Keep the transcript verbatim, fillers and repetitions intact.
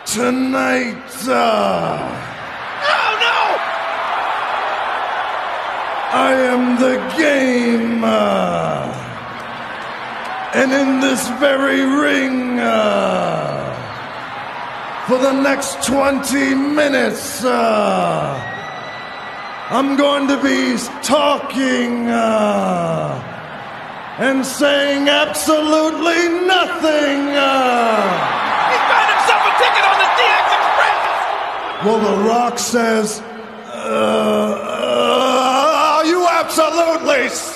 tonight. Uh, oh, no! I am the game. Uh, and in this very ring, uh, for the next twenty minutes, uh, I'm going to be talking uh, and saying absolutely nothing. Uh, He found himself a ticket on the D X Express! well, The Rock says, uh, uh, you absolutely